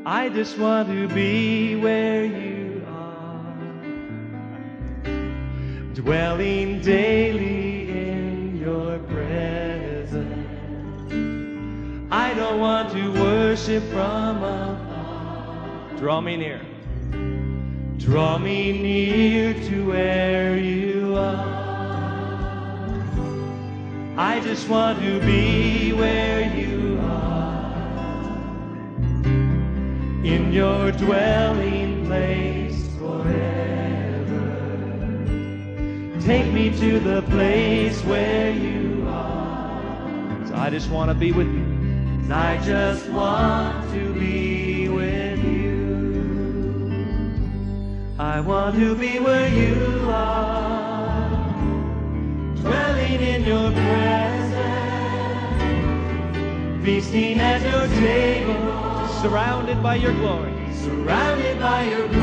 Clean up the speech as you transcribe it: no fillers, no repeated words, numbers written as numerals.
I just want to be where you are, dwelling daily in your presence. I don't want to worship from afar. Draw me near. Draw me near to where you are. I just want to be where you are, in your dwelling place forever. Take me to the place where you are. So I just want to be with you. I just want to be with you. I want to be where you are, dwelling in your presence, feasting at your table, surrounded by your glory, surrounded by your glory.